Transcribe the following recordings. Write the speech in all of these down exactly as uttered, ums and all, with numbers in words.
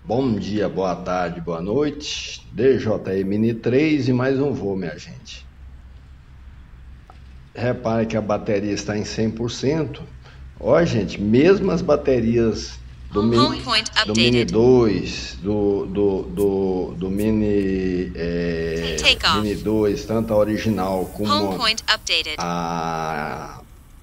Bom dia, boa tarde, boa noite. D J E Mini três e mais um voo, minha gente. Repare que a bateria está em cem por cento. Ó, gente, mesmo as baterias do Mini, do Mini dois, do, do, do, do Mini, é, Mini dois, tanto a original como a,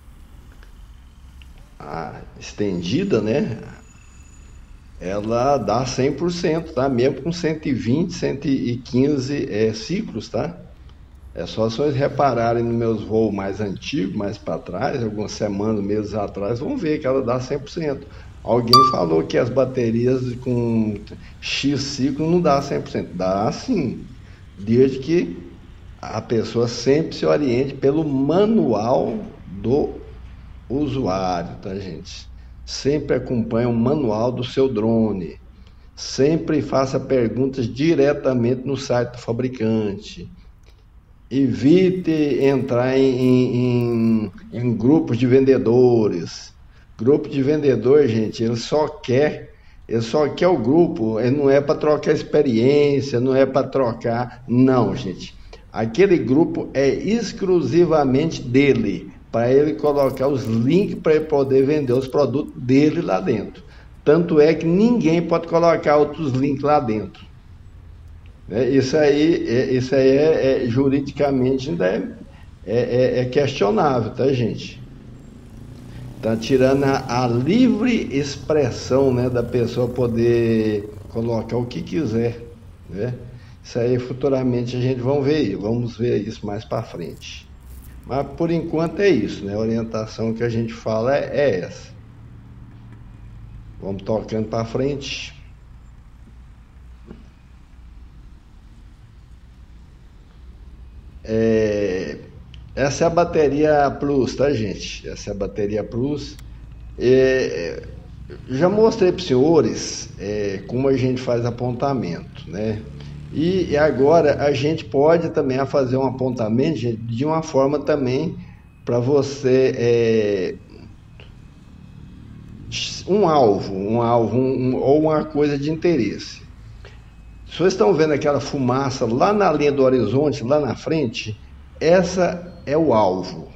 a estendida, né? Ela dá cem por cento, tá? Mesmo com cento e vinte, cento e quinze é, ciclos, tá? É só se vocês repararem nos meus voos mais antigos, mais para trás, algumas semanas, meses atrás, vão ver que ela dá cem por cento. Alguém falou que as baterias com X ciclo não dá cem por cento. Dá sim, desde que a pessoa sempre se oriente pelo manual do usuário, tá, gente? Sempre acompanhe o manual do seu drone. Sempre faça perguntas diretamente no site do fabricante. Evite entrar em, em, em grupos de vendedores. Grupo de vendedor, gente, ele só quer, ele só quer o grupo, ele não é para trocar experiência, não é para trocar, não, gente. Aquele grupo é exclusivamente dele, para ele colocar os links para ele poder vender os produtos dele lá dentro. Tanto é que ninguém pode colocar outros links lá dentro. É, isso aí, é, isso aí é, é, juridicamente ainda é, é, é questionável, tá, gente? Tá tirando a, a livre expressão, né, da pessoa poder colocar o que quiser, né? Isso aí futuramente a gente vai ver, vamos ver isso mais para frente. Mas por enquanto é isso, né? A orientação que a gente fala é, é essa. Vamos tocando para frente. É, essa é a bateria Plus, tá, gente? Essa é a bateria Plus. É, já mostrei para os senhores é, como a gente faz apontamento, né? E, e agora a gente pode também fazer um apontamento, gente, de uma forma também para você é, um alvo, um alvo um, um, ou uma coisa de interesse. Se vocês estão vendo aquela fumaça lá na linha do horizonte, lá na frente, essa é o alvo,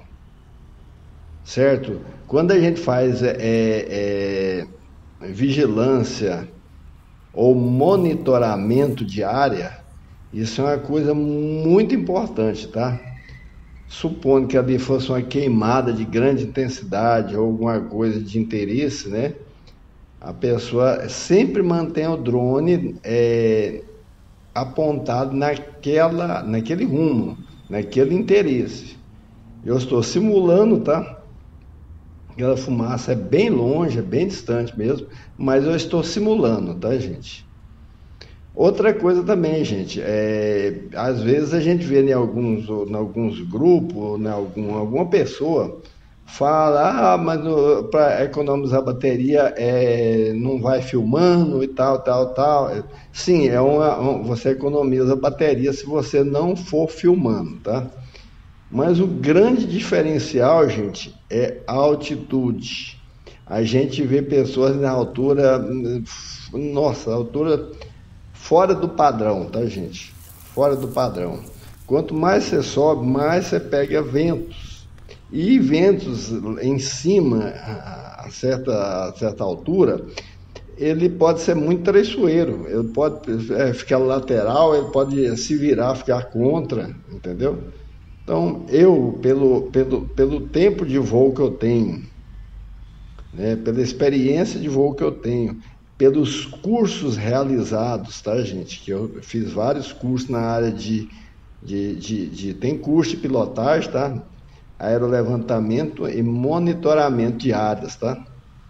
certo? Quando a gente faz é, é, vigilância ou monitoramento de área, isso é uma coisa muito importante, tá? Supondo que ali fosse uma queimada de grande intensidade ou alguma coisa de interesse, né? A pessoa sempre mantém o drone é, apontado naquela, naquele rumo, naquele interesse. Eu estou simulando, tá? Aquela fumaça é bem longe, é bem distante mesmo, mas eu estou simulando, tá, gente? Outra coisa também, gente, é, às vezes a gente vê em alguns, em alguns grupos, em algum, alguma pessoa fala, ah, mas para economizar bateria é, não vai filmando e tal, tal, tal. Sim, é uma, um, você economiza bateria se você não for filmando, tá? Mas o grande diferencial, gente, é a altitude. A gente vê pessoas na altura, nossa, altura fora do padrão, tá, gente? Fora do padrão. Quanto mais você sobe, mais você pega ventos. E ventos em cima, a certa, a certa altura, ele pode ser muito traiçoeiro. Ele pode é, ficar lateral, ele pode se virar, ficar contra, entendeu? Então, eu, pelo, pelo, pelo tempo de voo que eu tenho, né, pela experiência de voo que eu tenho, pelos cursos realizados, tá, gente? Que eu fiz vários cursos na área de, de, de, de tem curso de pilotagem, tá? Aerolevantamento e monitoramento de áreas, tá?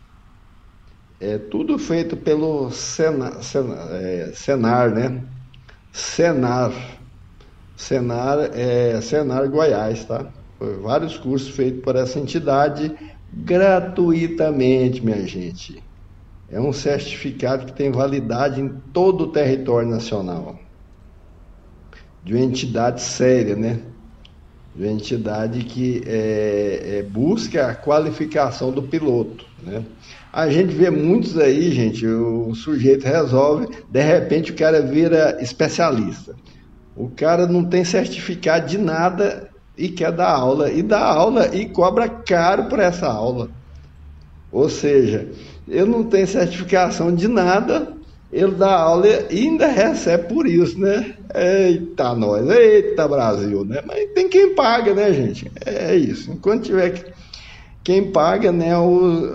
É tudo feito pelo Senar, Senar, é, Senar, né? Senar, Senar, é, Senar Goiás, tá? Foi vários cursos feitos por essa entidade gratuitamente, minha gente. É um certificado que tem validade em todo o território nacional. De uma entidade séria, né? de uma entidade que é, é, busca a qualificação do piloto, né? A gente vê muitos aí, gente, o sujeito resolve, de repente o cara vira especialista. O cara não tem certificado de nada e quer dar aula, e dá aula e cobra caro por essa aula. Ou seja, ele não tem certificação de nada, ele dá aula e ainda recebe por isso, né? Eita nós, eita Brasil, né? Mas tem quem paga, né, gente? É isso. Enquanto tiver quem paga, né, o...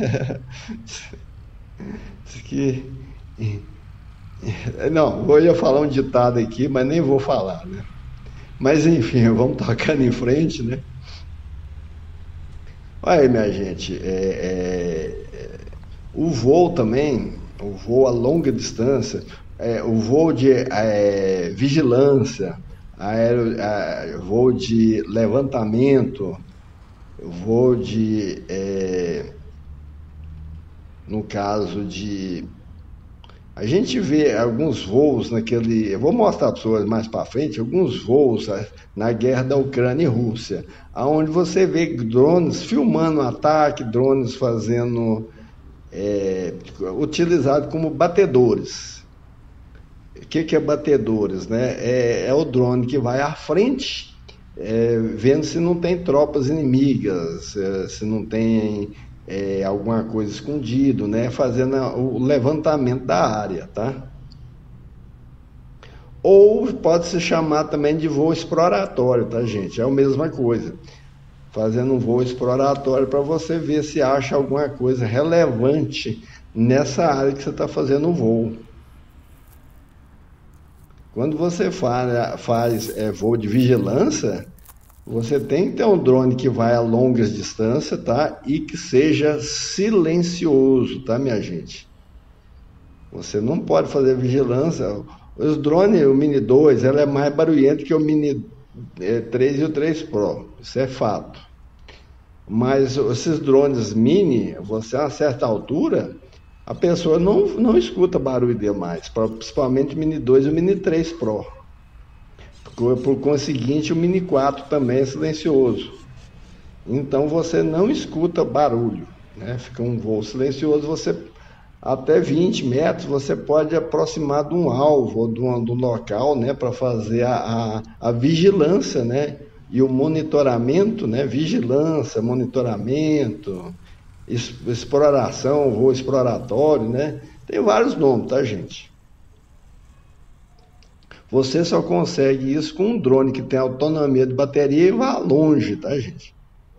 que... Não, eu ia falar um ditado aqui, mas nem vou falar, né? Mas enfim, vamos tocando em frente, né? Olha aí, minha gente, é, é, o voo também, o voo a longa distância, é, o voo de é, vigilância, aero, a, voo de levantamento, voo de, é, no caso de... A gente vê alguns voos naquele... Eu vou mostrar para vocês mais para frente, alguns voos na guerra da Ucrânia e Rússia, onde você vê drones filmando o ataque, drones fazendo... É, utilizado como batedores. O que, que é batedores, né? É, é o drone que vai à frente, é, vendo se não tem tropas inimigas, é, se não tem é, alguma coisa escondido, né? Fazendo o levantamento da área, tá? Ou pode se chamar também de voo exploratório, tá, gente? É a mesma coisa. Fazendo um voo exploratório para você ver se acha alguma coisa relevante nessa área que você está fazendo o voo. Quando você faz, faz é, voo de vigilância, você tem que ter um drone que vai a longas distâncias, tá? E que seja silencioso, tá, minha gente? Você não pode fazer vigilância. Os drones, o Mini dois, ela é mais barulhento que o Mini três e o três Pro. Isso é fato. Mas esses drones mini, você a certa altura, a pessoa não, não escuta barulho demais, principalmente o Mini dois e o Mini três Pro. Por, por conseguinte, o Mini quatro também é silencioso. Então você não escuta barulho, né? Fica um voo silencioso, você até vinte metros você pode aproximar de um alvo ou de um, do local, né, para fazer a, a, a vigilância, né? E o monitoramento, né? Vigilância, monitoramento, exploração, voo exploratório, né? Tem vários nomes, tá, gente? Você só consegue isso com um drone que tem autonomia de bateria e vá longe, tá, gente?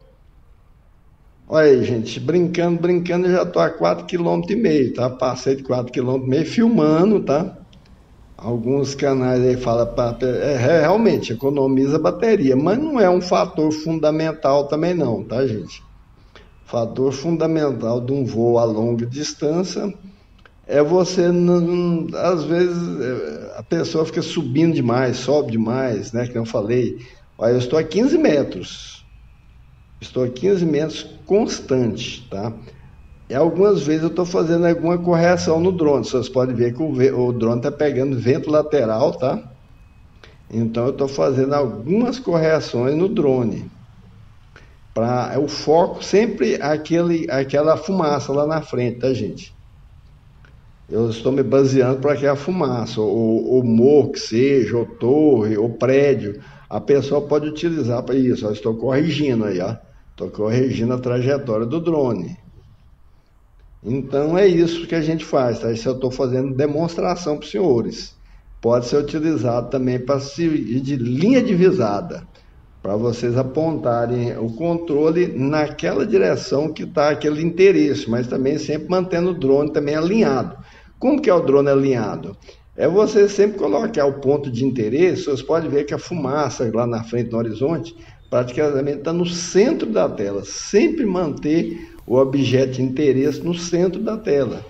Olha aí, gente, brincando, brincando, eu já tô a quatro vírgula cinco quilômetros, tá? Passei de quatro vírgula cinco quilômetros filmando, tá? Alguns canais aí falam para é, realmente economiza bateria, mas não é um fator fundamental também não, tá, gente? Fator fundamental de um voo a longa distância é você não, às vezes a pessoa fica subindo demais, sobe demais, né? Que eu falei, olha, eu estou a quinze metros, estou a quinze metros constante, tá? E algumas vezes eu estou fazendo alguma correção no drone. Vocês podem ver que o, o drone está pegando vento lateral, tá? Então eu estou fazendo algumas correções no drone. Para o foco sempre aquele, aquela fumaça lá na frente, tá, gente? Eu estou me baseando para aquela fumaça, ou, ou morro que seja, ou torre, ou prédio. A pessoa pode utilizar para isso. Eu estou corrigindo aí, ó. Estou corrigindo a trajetória do drone. Então é isso que a gente faz, tá? Isso eu estou fazendo demonstração para os senhores. Pode ser utilizado também para servir de linha divisada, para vocês apontarem o controle naquela direção que está aquele interesse, mas também sempre mantendo o drone também alinhado. Como que é o drone alinhado? É você sempre colocar o ponto de interesse. Vocês podem ver que a fumaça lá na frente no horizonte praticamente está no centro da tela, sempre manter o objeto de interesse no centro da tela.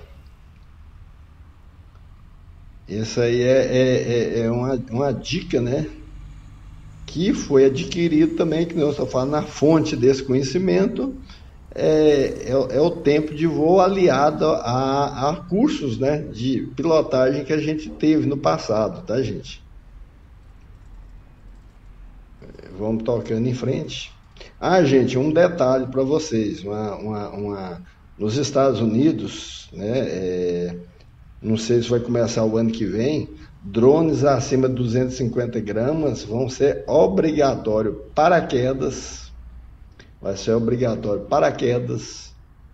Essa aí é, é, é uma, uma dica, né? Que foi adquirido também, que nós estamos falando, na fonte desse conhecimento, é, é, é o tempo de voo aliado a, a cursos, né, de pilotagem que a gente teve no passado, tá, gente? vamos tocando em frente. Ah, gente, um detalhe para vocês. Uma, uma, uma... Nos Estados Unidos, né, é... não sei se vai começar o ano que vem, drones acima de duzentos e cinquenta gramas vão ser obrigatório paraquedas. Vai ser obrigatório paraquedas.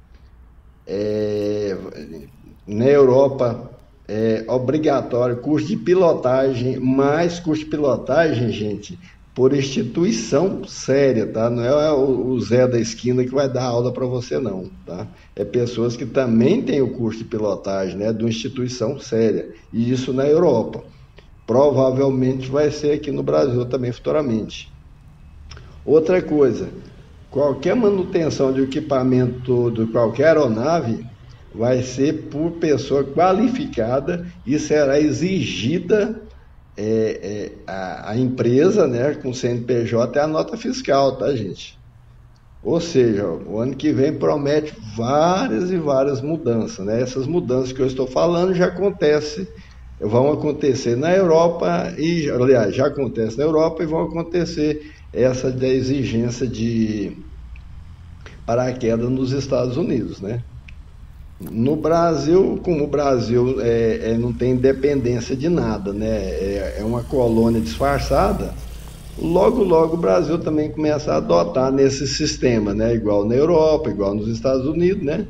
É... Na Europa, é obrigatório curso de pilotagem, mais curso de pilotagem, gente, por instituição séria, tá? Não é o Zé da esquina que vai dar aula para você, não, tá? É pessoas que também têm o curso de pilotagem, né? De uma instituição séria. E isso na Europa. Provavelmente vai ser aqui no Brasil também futuramente. Outra coisa, qualquer manutenção de equipamento de qualquer aeronave vai ser por pessoa qualificada e será exigida é, é, a, a empresa, né, com C N P J, é a nota fiscal, tá, gente? Ou seja, o ano que vem promete várias e várias mudanças, né? Essas mudanças que eu estou falando já acontecem, vão acontecer na Europa, e, aliás, já acontece na Europa e vão acontecer essa da exigência de paraquedas nos Estados Unidos, né? No Brasil, como o Brasil é, é, não tem independência de nada, né? É, é uma colônia disfarçada, logo, logo o Brasil também começa a adotar nesse sistema, né? Igual na Europa, igual nos Estados Unidos, né?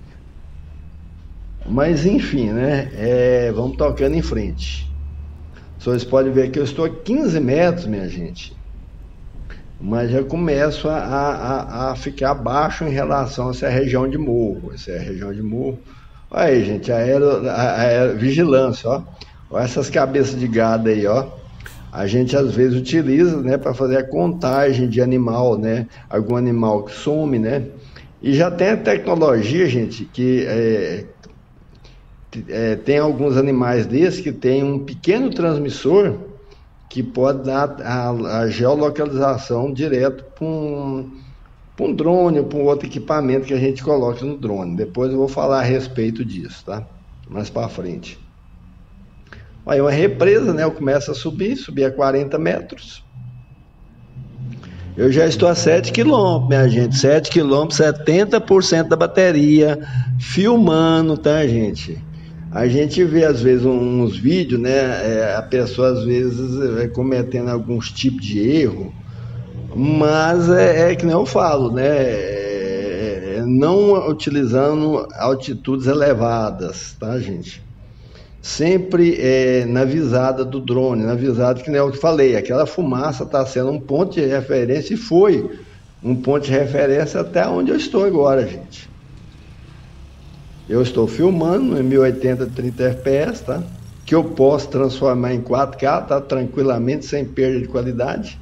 Mas enfim, né? É, vamos tocando em frente. Vocês podem ver que eu estou a quinze metros, minha gente. Mas já começo a, a, a ficar baixo em relação a essa região de morro. Essa é a região de morro. Olha aí, gente, a, aero, a, a vigilância, ó. Olha essas cabeças de gado aí, ó. A gente às vezes utiliza, né, para fazer a contagem de animal, né? Algum animal que some, né? E já tem a tecnologia, gente, que é, é, tem alguns animais desses que tem um pequeno transmissor que pode dar a, a geolocalização direto para um, um drone ou para um outro equipamento que a gente coloca no drone. Depois eu vou falar a respeito disso, tá? Mais para frente. Aí uma represa, né? Eu começo a subir, subir a quarenta metros. Eu já estou a sete quilômetros, minha gente. sete quilômetros, setenta por cento da bateria, filmando, tá, gente? A gente vê às vezes uns vídeos, né? É, a pessoa às vezes é, cometendo alguns tipos de erro, mas é, é que nem eu falo, né? É, não utilizando altitudes elevadas, tá, gente? Sempre é, na visada do drone, na visada que nem eu falei, aquela fumaça está sendo um ponto de referência e foi um ponto de referência até onde eu estou agora, gente. Eu estou filmando em mil e oitenta trinta F P S, tá? Que eu posso transformar em quatro K, tá? Tranquilamente, sem perda de qualidade.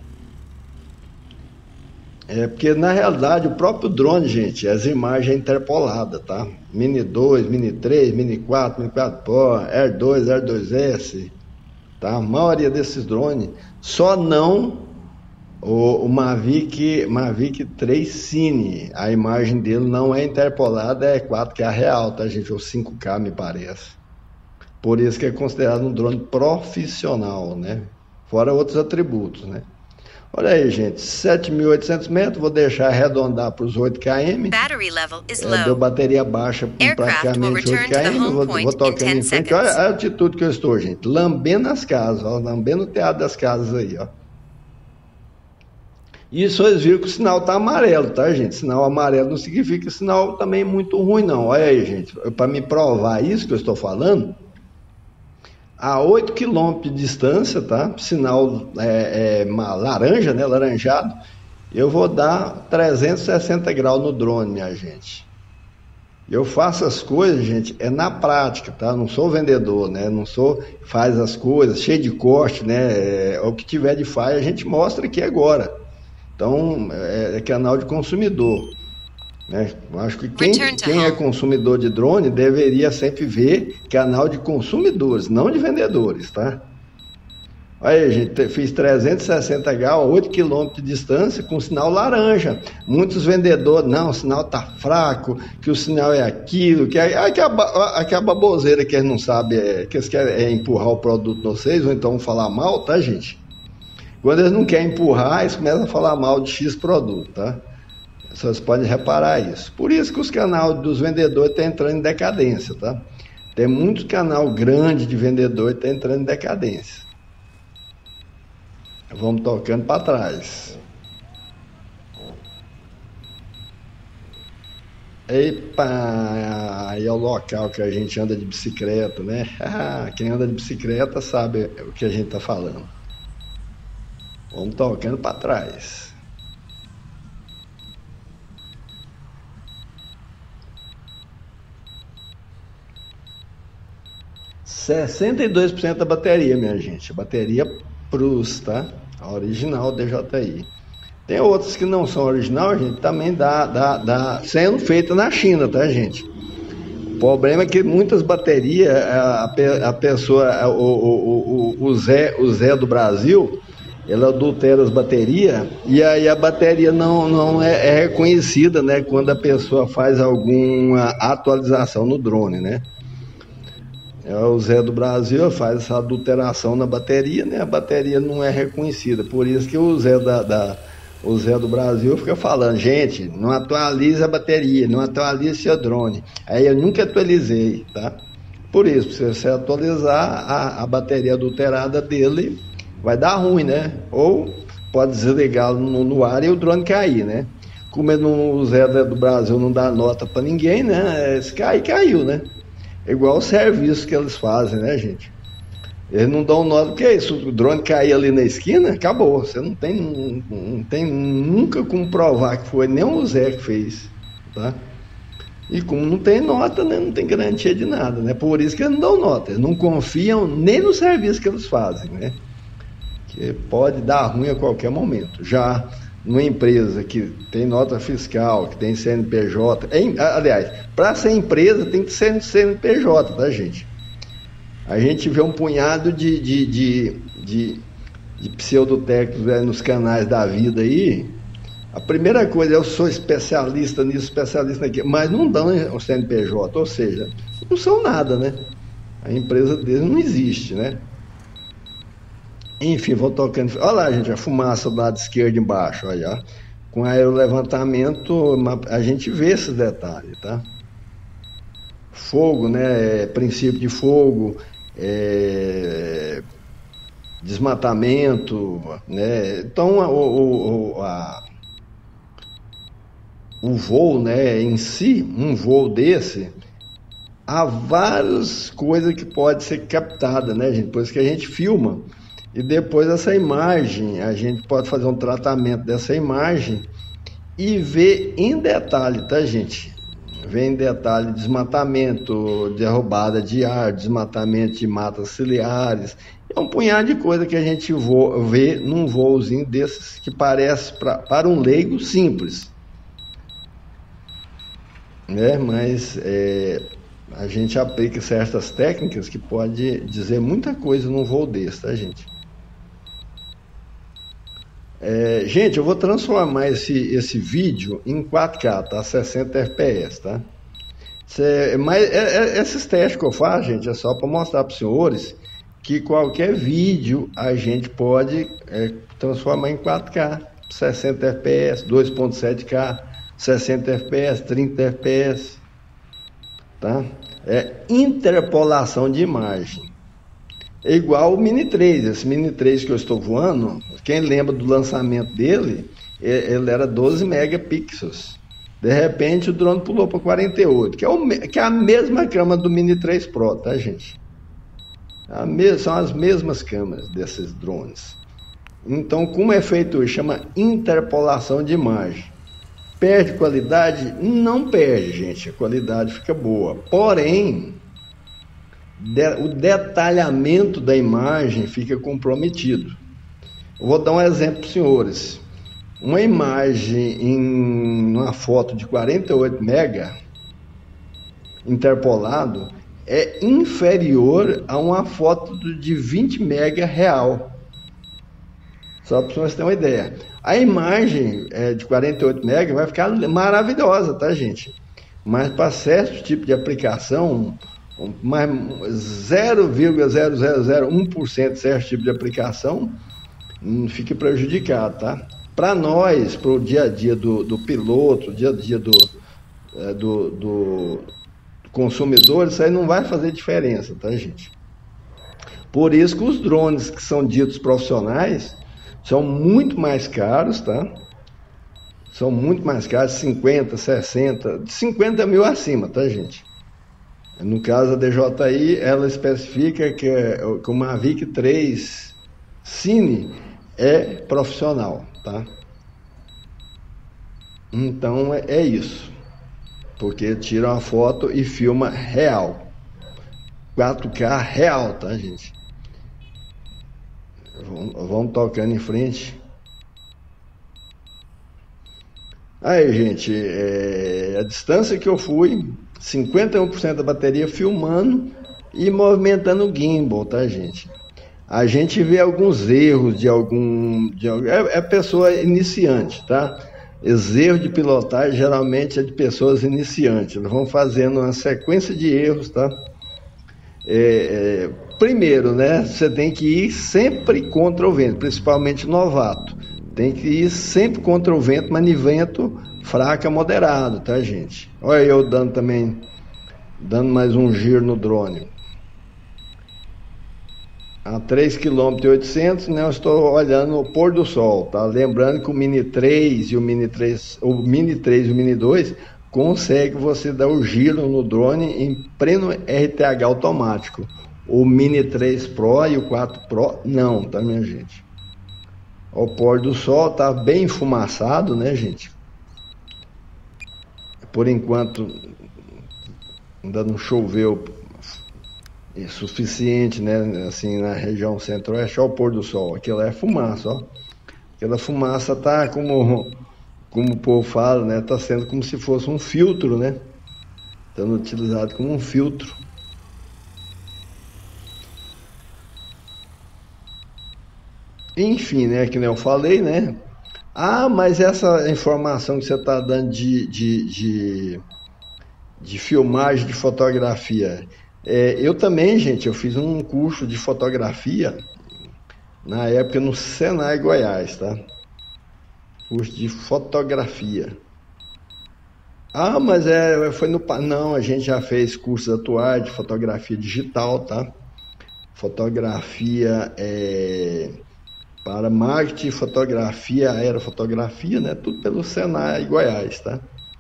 É porque, na realidade, o próprio drone, gente, as imagens interpoladas, tá? Mini dois, Mini três, Mini quatro, Mini quatro Pro, Air dois, Air dois S, tá? A maioria desses drones, só não o, o Mavic, Mavic três Cine, a imagem dele não é interpolada, é quatro K real, tá, gente? Ou cinco K, me parece. Por isso que é considerado um drone profissional, né? Fora outros atributos, né? Olha aí, gente, sete mil e oitocentos metros, vou deixar arredondar para os oito quilômetros. É, deu bateria baixa por praticamente oito quilômetros, vou, vou tocando em frente. Olha a altitude que eu estou, gente, lambendo as casas, ó, lambendo o teatro das casas aí, ó. Isso vocês viram que o sinal tá amarelo, tá, gente? Sinal amarelo não significa sinal também muito ruim, não. Olha aí, gente, para me provar isso que eu estou falando, a oito quilômetros de distância, tá? Sinal é, é, laranja, né? Laranjado. Eu vou dar trezentos e sessenta graus no drone, minha gente. Eu faço as coisas, gente, é na prática, tá? Não sou vendedor, né? Não sou faz as coisas, cheio de corte, né? É, o que tiver de falha a gente mostra aqui agora. Então, é, é canal de consumidor. Né? Eu acho que quem, quem é consumidor de drone deveria sempre ver canal de consumidores, não de vendedores, tá? Aí, gente, fiz trezentos e sessenta graus, oito quilômetros de distância com sinal laranja. Muitos vendedores, não, o sinal tá fraco, que o sinal é aquilo, que é, que a, que a baboseira que eles não sabem, é, que eles querem é empurrar o produto de vocês, ou então falar mal, tá, gente? Quando eles não querem empurrar, eles começam a falar mal de X produto, tá? Vocês podem reparar isso. Por isso que os canais dos vendedores estão entrando em decadência, tá? Tem muito canal grande de vendedor que está entrando em decadência. Vamos tocando para trás. Epa, aí é o local que a gente anda de bicicleta, né? Quem anda de bicicleta sabe o que a gente está falando. Vamos tocando para trás. sessenta e dois por cento da bateria, minha gente. A bateria Prus, tá? A original D J I. Tem outras que não são original, gente, também dá, dá, dá, sendo feita na China, tá, gente? O problema é que muitas baterias, a, a pessoa, o, o, o, o, Zé, o Zé do Brasil, ele adultera as baterias e aí a bateria não, não é, é reconhecida, né, quando a pessoa faz alguma atualização no drone, né? É o Zé do Brasil faz essa adulteração na bateria, né? A bateria não é reconhecida. Por isso que o Zé, da, da, o Zé do Brasil fica falando, gente, não atualiza a bateria, não atualiza seu drone. Aí eu nunca atualizei, tá? Por isso, se você atualizar a, a bateria adulterada dele, vai dar ruim, né? Ou pode desligá-lo no, no ar e o drone cair, né? Como ele não, o Zé do Brasil não dá nota para ninguém, né? Se cair, caiu, né? É igual o serviço que eles fazem, né, gente? Eles não dão nota, porque é isso, o drone cair ali na esquina, acabou. Você não tem, não, não tem nunca como provar que foi nem o Zé que fez, tá? E como não tem nota, né, não tem garantia de nada, né? Por isso que eles não dão nota, eles não confiam nem no serviço que eles fazem, né? Que pode dar ruim a qualquer momento. Já numa empresa que tem nota fiscal, que tem C N P J, é, aliás, para ser empresa tem que ser C N P J, tá, gente? A gente vê um punhado de, de, de, de, de pseudotécnicos, né, nos canais da vida aí. A primeira coisa, eu sou especialista nisso, especialista naquilo, mas não dão o C N P J, ou seja, não são nada, né? A empresa deles não existe, né? Enfim, vou tocando. Olha lá, gente, a fumaça do lado esquerdo embaixo, olha. Com aerolevantamento, a gente vê esses detalhes, tá? Fogo, né? Princípio de fogo, é... desmatamento, né? Então, o, o, a... o voo, né, em si, um voo desse, há várias coisas que pode ser captada, né, gente? Por isso que a gente filma. E depois essa imagem, a gente pode fazer um tratamento dessa imagem e ver em detalhe, tá, gente? Ver em detalhe desmatamento, derrubada de ar, desmatamento de matas ciliares. É um punhado de coisa que a gente vo- vê num voozinho desses que parece pra, para um leigo simples, né? Mas é, a gente aplica certas técnicas que pode dizer muita coisa num voo desse, tá, gente? É, gente, eu vou transformar esse, esse vídeo em quatro K, tá? sessenta F P S, tá? Cê, mas é, é, esses testes que eu faço, gente, é só para mostrar para os senhores que qualquer vídeo a gente pode é, transformar em quatro K, sessenta F P S, dois ponto sete K, sessenta F P S, trinta F P S, tá? É interpolação de imagem. É igual o Mini três, esse Mini três que eu estou voando, quem lembra do lançamento dele, ele era doze megapixels. De repente o drone pulou para quarenta e oito, que é, o, que é a mesma câmera do Mini três Pro, tá, gente? A me, são as mesmas câmeras desses drones. Então, como é feito isso? Chama interpolação de imagem. Perde qualidade? Não perde, gente. A qualidade fica boa. Porém, o detalhamento da imagem fica comprometido. Eu vou dar um exemplo para os senhores. Uma imagem em uma foto de quarenta e oito mega interpolado é inferior a uma foto de vinte mega real. Só para vocês terem uma ideia. A imagem é, de quarenta e oito mega vai ficar maravilhosa, tá, gente? Mas para certo tipo de aplicação, zero vírgula zero zero zero um por cento de certo tipo de aplicação, não fique prejudicado, tá? Para nós, para o dia a dia do, do piloto, dia a dia do, é, do, do consumidor, isso aí não vai fazer diferença, tá, gente? Por isso que os drones que são ditos profissionais são muito mais caros, tá? São muito mais caros, cinquenta, sessenta, de cinquenta mil acima, tá, gente? No caso, a D J I, ela especifica que, que o Mavic três Cine é profissional, tá? Então é, é isso, porque tira uma foto e filma real, quatro K real, tá, gente? Vamos, vamos tocando em frente. Aí, gente, é, a distância que eu fui, cinquenta e um por cento da bateria filmando e movimentando o gimbal, tá, gente? A gente vê alguns erros de algum... De, é, é pessoa iniciante, tá? Esse erro de pilotagem geralmente é de pessoas iniciantes. Eles vão fazendo uma sequência de erros, tá? É, é, primeiro, né? Você tem que ir sempre contra o vento, principalmente novato. Tem que ir sempre contra o vento, mas em vento fraco a moderado, tá, gente? Olha eu dando também, dando mais um giro no drone. A três quilômetros e oitocentos, né, eu estou olhando o pôr do sol, tá? Lembrando que o Mini três e o Mini três, o Mini três e o Mini dois consegue você dar o giro no drone em pleno R T H automático. O Mini três Pro e o quatro Pro não, tá, minha gente? O pôr do sol tá bem enfumaçado, né, gente? Por enquanto ainda não choveu é suficiente, né, assim, na região centro-oeste. Olha o pôr do sol, aquilo é fumaça, ó. Aquela fumaça tá como, como o povo fala, né, tá sendo como se fosse um filtro, né, sendo utilizado como um filtro. Enfim, né, que nem eu falei, né, ah, mas essa informação que você tá dando de, de, de, de filmagem, de fotografia, é, eu também, gente, eu fiz um curso de fotografia na época no Senai Goiás, tá? Curso de fotografia. Ah, mas é, foi no... Não, a gente já fez cursos atuais de fotografia digital, tá? Fotografia é, para marketing, fotografia, aerofotografia, né? Tudo pelo Senai Goiás, tá?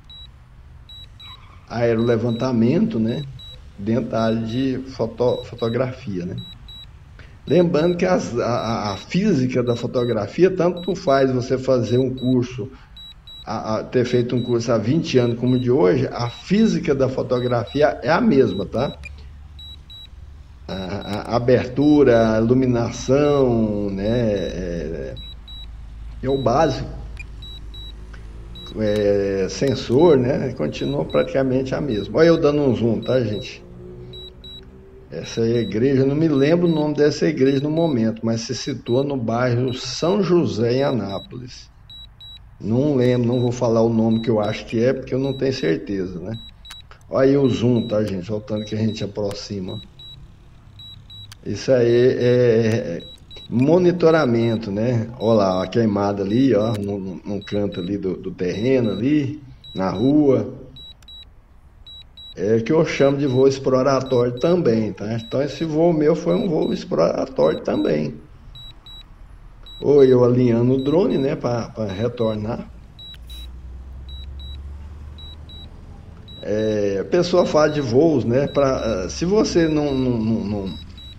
Aerolevantamento, né? Dentro da área de foto, fotografia, né? Lembrando que as, a, a física da fotografia, tanto faz você fazer um curso, a, a, ter feito um curso há vinte anos como o de hoje, a física da fotografia é a mesma, tá? A, a abertura, a iluminação, né? É, é o básico. É, sensor, né? Continua praticamente a mesma. Olha eu dando um zoom, tá, gente? Essa igreja, eu não me lembro o nome dessa igreja no momento, mas se situa no bairro São José, em Anápolis. Não lembro, não vou falar o nome que eu acho que é, porque eu não tenho certeza, né? Olha aí o zoom, tá, gente? Voltando que a gente aproxima. Isso aí é monitoramento, né? Olha lá, a queimada ali, ó, no, no canto ali do, do terreno ali, na rua. É que eu chamo de voo exploratório também, tá? Então esse voo meu foi um voo exploratório também. Ou eu alinhando o drone, né, para retornar. É, a pessoa fala de voos, né, pra, se você não, não, não, não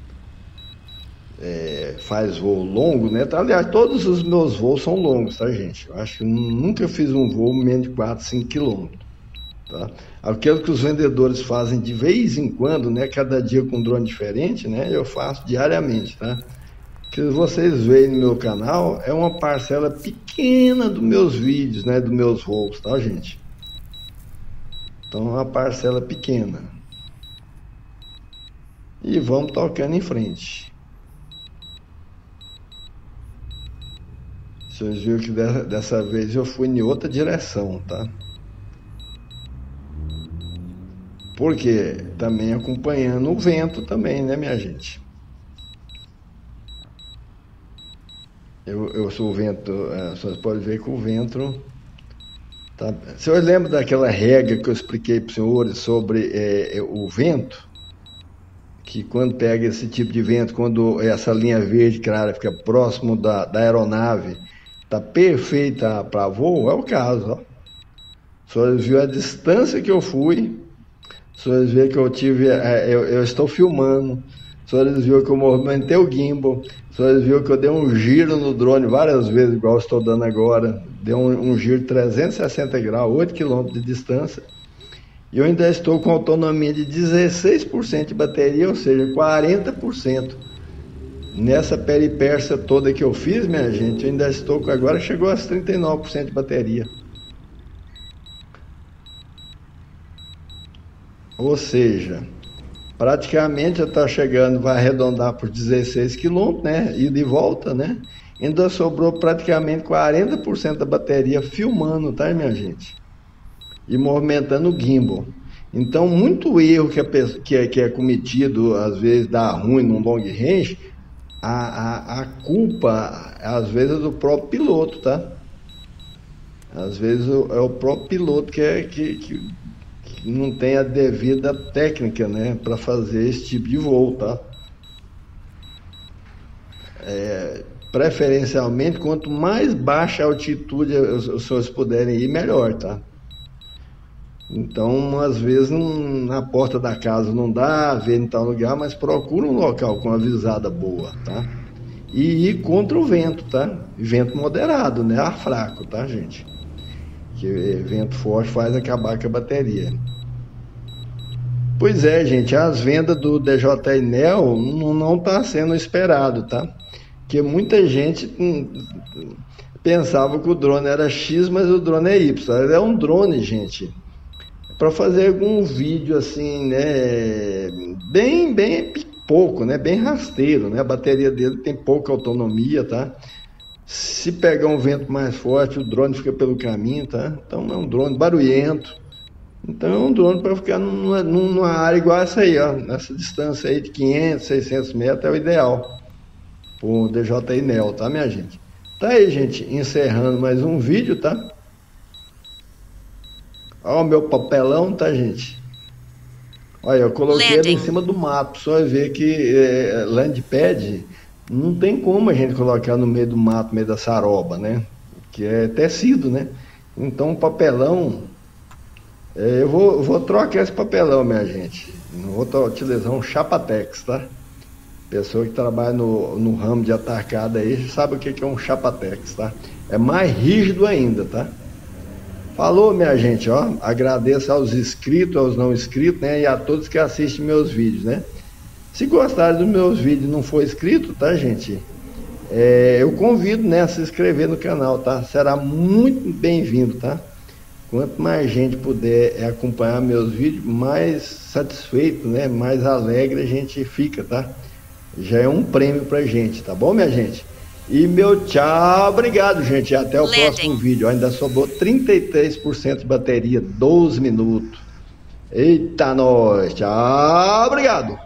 é, faz voo longo, né, tá, aliás, todos os meus voos são longos, tá, gente? Eu acho que eu nunca fiz um voo menos de quatro, cinco quilômetros. Tá? Aquilo que os vendedores fazem de vez em quando, né? Cada dia com um drone diferente, né? Eu faço diariamente, tá? Que vocês veem no meu canal é uma parcela pequena dos meus vídeos, né? Dos meus voos, tá, gente? Então é uma parcela pequena. E vamos tocando em frente. Vocês viram que dessa, dessa vez eu fui em outra direção, tá? Porque também acompanhando o vento também, né, minha gente? Eu, eu sou o vento, é, vocês podem ver que o vento tá. O senhor lembra daquela regra que eu expliquei para os senhores sobre é, é, o vento? Que quando pega esse tipo de vento, quando essa linha verde clara fica próximo da, da aeronave, está perfeita para voo, é o caso, ó. O senhor viu a distância que eu fui, o senhor viu que eu tive, é, eu, eu estou filmando, o senhor viu que eu movimentei o gimbal, o senhor viu que eu dei um giro no drone várias vezes, igual eu estou dando agora, deu um, um giro de trezentos e sessenta graus, oito quilômetros de distância. E eu ainda estou com autonomia de dezesseis por cento de bateria, ou seja, quarenta por cento. Nessa peripécia toda que eu fiz, minha gente, eu ainda estou com, agora chegou a trinta e nove por cento de bateria. Ou seja, praticamente já está chegando, vai arredondar por dezesseis quilômetros, né? Ida e volta, né? Ainda sobrou praticamente quarenta por cento da bateria filmando, tá, minha gente? E movimentando o gimbal. Então, muito erro que, a pessoa, que, é, que é cometido, às vezes dá ruim num long range, a, a, a culpa, às vezes, é do próprio piloto, tá? Às vezes é o próprio piloto que, é, que, que, que não tem a devida técnica, né, para fazer esse tipo de voo, tá? É, preferencialmente, quanto mais baixa a altitude os, os senhores puderem ir, melhor, tá? Então, às vezes, não, na porta da casa não dá, ver em tal lugar, mas procura um local com avisada boa, tá? E ir contra o vento, tá? Vento moderado, né? Ar fraco, tá, gente? Que vento forte faz acabar com a bateria. Pois é, gente, as vendas do D J I Neo não tá sendo esperado, tá? Porque muita gente hum, pensava que o drone era X, mas o drone é Y. Ele é um drone, gente, para fazer algum vídeo assim, né, bem, bem pouco, né, bem rasteiro, né, a bateria dele tem pouca autonomia, tá? Se pegar um vento mais forte, o drone fica pelo caminho, tá? Então é um drone barulhento, então é um drone para ficar numa, numa área igual essa aí, ó, nessa distância aí de quinhentos, seiscentos metros é o ideal para o D J I Neo, tá, minha gente? Tá aí, gente, encerrando mais um vídeo, tá? Olha o meu papelão, tá, gente? Olha, eu coloquei ele em cima do mato. Só ver que é, landpad não tem como a gente colocar no meio do mato, no meio da saroba, né? Que é tecido, né? Então o papelão, é, eu vou, vou trocar esse papelão, minha gente. Não vou utilizar um chapatex, tá? Pessoa que trabalha no, no ramo de atacado aí sabe o que é um chapatex, tá? É mais rígido ainda, tá? Falou, minha gente, ó, agradeço aos inscritos, aos não inscritos, né, e a todos que assistem meus vídeos, né. Se gostarem dos meus vídeos e não for inscrito, tá, gente, é, eu convido, né, a se inscrever no canal, tá, será muito bem-vindo, tá. Quanto mais gente puder acompanhar meus vídeos, mais satisfeito, né, mais alegre a gente fica, tá. Já é um prêmio pra gente, tá bom, minha gente? E meu tchau, obrigado, gente. E até o Landing. Próximo vídeo. Ainda sobrou trinta e três por cento de bateria, doze minutos. Eita, nós. Tchau, obrigado.